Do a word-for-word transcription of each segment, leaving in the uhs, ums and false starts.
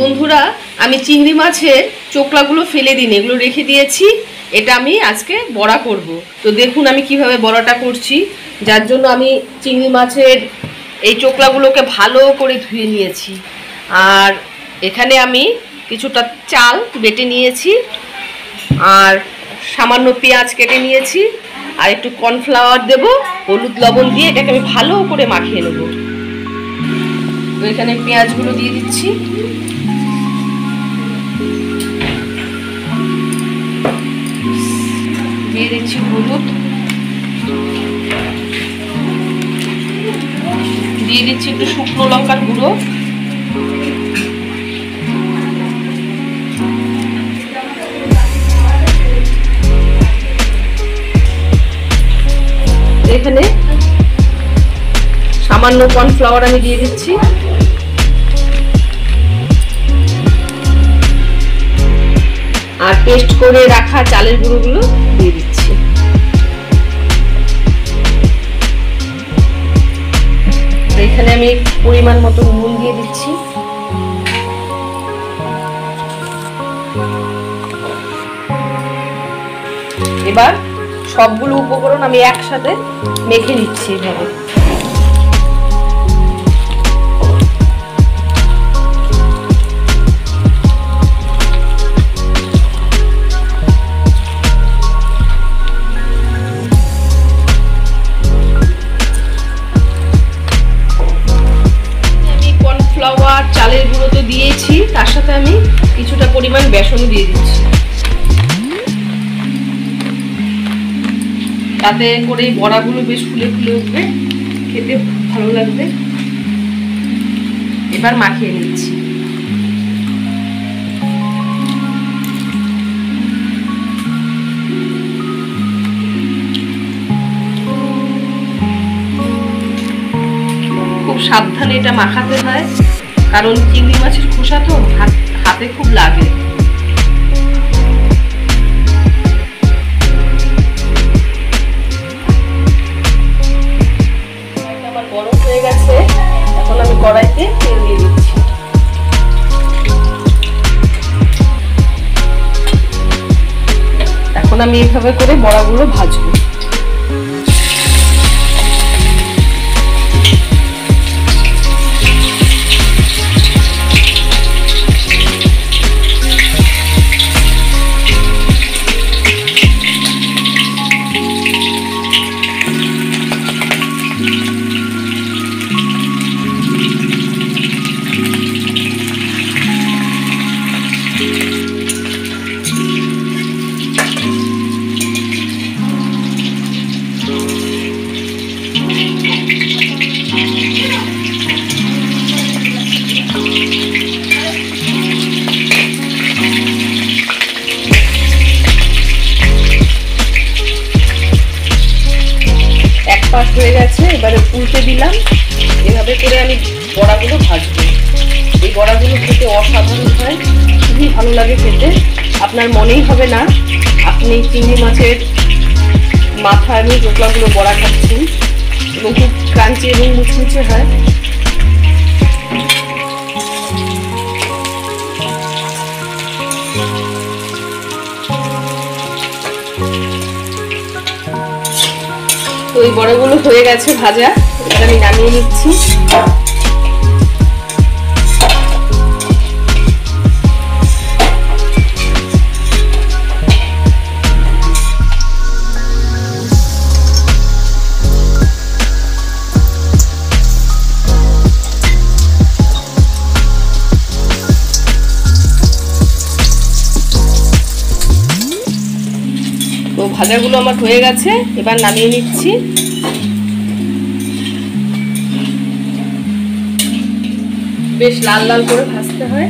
বন্ধুরা আমি চিংড়ি মাছের চোকলাগুলো ফেলে দিন এগুলো রেখে দিয়েছি। এটা আমি আজকে বড়া করব। তো দেখুন আমি কিভাবে বড়াটা করছি। যার জন্য আমি চিংড়ি মাছের এই চোকলাগুলোকে ভালো করে ধুয়ে নিয়েছি। আর এখানে আমি কিছুটা চাল বেটে নিয়েছি, আর সামান্য পেঁয়াজ কেটে নিয়েছি, আর একটু কর্নফ্লাওয়ার দেব, হলুদ লবণ দিয়ে এটাকে আমি ভালো করে মাখিয়ে নেব। তো এখানে পেঁয়াজগুলো দিয়ে দিচ্ছি, দিয়ে দিচ্ছি হলুদ, দিয়ে দিচ্ছি একটু শুকনো লঙ্কার গুঁড়ো, এখানে সামান্য কর্নফ্লাওয়ার আমি দিয়ে দিচ্ছি, আর পেস্ট করে রাখা চালের গুঁড়োগুলো দিয়ে দিচ্ছি। এখানে আমি পরিমাণ মতো নুন দিয়ে দিচ্ছি। এবার সবগুলো উপকরণ আমি একসাথে মেখে নিচ্ছি এভাবে। কর্নফ্লাওয়ার চালের গুঁড়ো তো দিয়েছি, তার সাথে আমি কিছুটা পরিমাণ বেসনও দিয়ে দিচ্ছি, তাতে করে বড়াগুলো বেশ ফুলে ফুলে উঠবে, খেতে ভালো লাগবে। এবার মাখিয়ে নিচ্ছি। খুব সাবধানে এটা মাখাতে হয়, কারণ চিংড়ি মাছের খোসা তো হাতে খুব লাগে। আমার গরম হয়ে গেছে, এখন আমি কড়াইতে তেল দিয়ে দিচ্ছি। এখন আমি এইভাবে করে বড়াগুলো ভাজবো। পাশ হয়ে গেছে, এবারে উল্টে দিলাম। এভাবে করে আমি বড়াগুলো ভাজবো। এই বড়াগুলো খেতে অসাধারণ হয়, খুবই ভালো লাগে খেতে। আপনার মনেই হবে না আপনি চিংড়ি মাছের মাথা এবং চোকলাগুলো বড়া খাচ্ছেন, এবং খুব ক্রাঞ্চি এবং মুচমুচে হয়। তো এই বড়াগুলো হয়ে গেছে ভাজা, এটা আমি নামিয়ে নিচ্ছি। তো ভাজাগুলো আমার হয়ে গেছে, এবার নামিয়ে নিচ্ছি। বেশ লাল লাল করে ভাজতে হয়।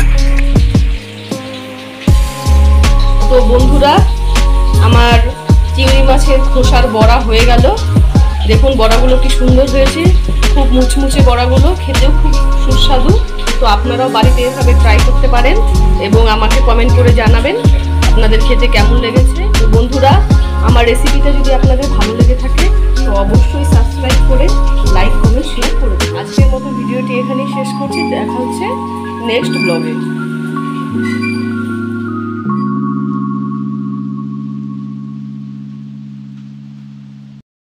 তো বন্ধুরা, আমার চিংড়ি মাছের খোসার বড়া হয়ে গেল। দেখুন বড়াগুলো কি সুন্দর হয়েছে, খুব মুচমুচে বড়াগুলো, খেতেও খুব সুস্বাদু। তো আপনারাও বাড়িতে এভাবে ট্রাই করতে পারেন এবং আমাকে কমেন্ট করে জানাবেন আপনাদের খেতে কেমন লেগেছে। তো বন্ধুরা, আমার রেসিপিটা যদি আপনাদের ভালো লেগে থাকে তো অবশ্যই সাবস্ক্রাইব করে লাইক কমেন্ট শেয়ার করে দিন। আজকের মতো ভিডিওটি এখানেই শেষ করছি, দেখা হচ্ছে নেক্সট ব্লগে।